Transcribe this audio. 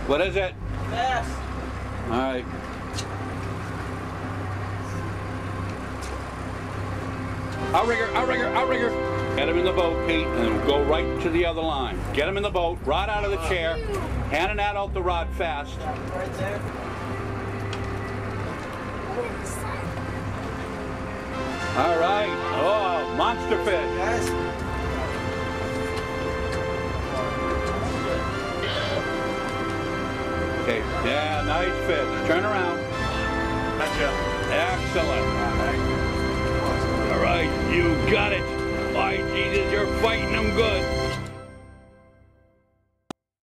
What is it? Bass. All right. Outrigger, outrigger, outrigger. Get him in the boat, Pete, and go right to the other line. Get him in the boat, rod out of the chair, hand and out the rod fast. Right there. All right. Oh, monster fish. Guys. Okay, yeah, nice fish. Turn around. Gotcha. Excellent. All right, you got it. My Jesus, you're fighting them good.